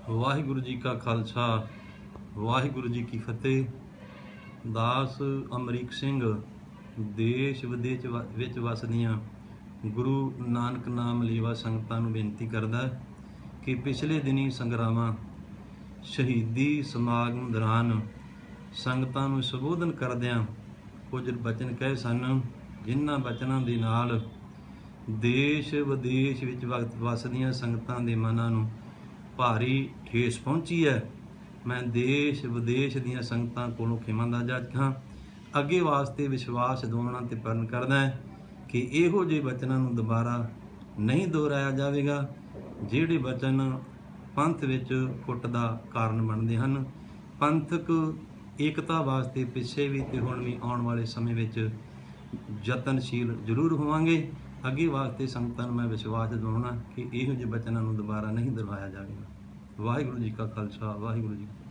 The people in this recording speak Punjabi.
ਵਾਹਿਗੁਰੂ ਜੀ ਕਾ ਖਾਲਸਾ ਵਾਹਿਗੁਰੂ ਜੀ ਕੀ ਫਤਿਹ। ਦਾਸ ਅਮਰੀਕ ਸਿੰਘ ਦੇਸ਼ ਵਿਦੇਸ਼ ਵਿੱਚ ਵਸਦੀਆਂ ਗੁਰੂ ਨਾਨਕ ਨਾਮ ਲੇਵਾ ਸੰਗਤਾਂ ਨੂੰ ਬੇਨਤੀ ਕਰਦਾ ਕਿ ਪਿਛਲੇ ਦਿਨੀ ਸੰਗਰਾਵਾਂ ਸ਼ਹੀਦੀ ਸਮਾਗਮ ਦੌਰਾਨ ਸੰਗਤਾਂ ਨੂੰ ਸੰਬੋਧਨ ਕਰਦਿਆਂ ਕੁਝ ਬਚਨ ਕਹੇ ਸਨ, ਜਿਨ੍ਹਾਂ ਬਚਨਾਂ ਦੇ ਨਾਲ ਦੇਸ਼ ਵਿਦੇਸ਼ ਵਿੱਚ ਵਸਦੀਆਂ ਸੰਗਤਾਂ ਦੇ ਮਨਾਂ ਨੂੰ ਭਾਰੀ ਠੇਸ ਪਹੁੰਚੀ है। मैं देश विदेश ਦੀਆਂ ਸੰਗਤਾਂ ਕੋਲੋਂ ਖਿਮਾ ਦਾ ਜਾਚਕ ਹਾਂ। ਅੱਗੇ ਵਾਸਤੇ ਵਿਸ਼ਵਾਸ ਦਿਵਾਉਣਾ ਤੇ ਪਰਨ ਕਰਦਾ ਹੈ ਕਿ ਇਹੋ ਜਿਹੇ ਬਚਨਾਂ ਨੂੰ ਦੁਬਾਰਾ ਨਹੀਂ ਦੁਹਰਾਇਆ ਜਾਵੇਗਾ ਜਿਹੜੇ ਬਚਨ ਪੰਥ ਵਿੱਚ ਫੁੱਟ ਦਾ ਕਾਰਨ ਬਣਦੇ ਹਨ। ਪੰਥਕ ਏਕਤਾ ਵਾਸਤੇ ਪਿੱਛੇ ਵੀ ਤੇ ਹੁਣ ਵੀ ਆਉਣ ਵਾਲੇ ਸਮੇਂ ਵਿੱਚ ਯਤਨਸ਼ੀਲ ਜ਼ਰੂਰ ਹੋਵਾਂਗੇ। ਅੱਗੇ ਵਾਸਤੇ ਸੰਗਤਾਂ ਨੂੰ ਮੈਂ ਵਿਸ਼ਵਾਸ ਦਿਵਾਉਣਾ ਕਿ ਇਹੋ ਜਿਹੇ ਬਚਨਾਂ ਨੂੰ ਦੁਬਾਰਾ ਨਹੀਂ ਦੁਹਰਾਇਆ ਜਾਵੇਗਾ। ਵਾਹਿਗੁਰੂ ਜੀ ਕਾ ਖਾਲਸਾ ਵਾਹਿਗੁਰੂ ਜੀ।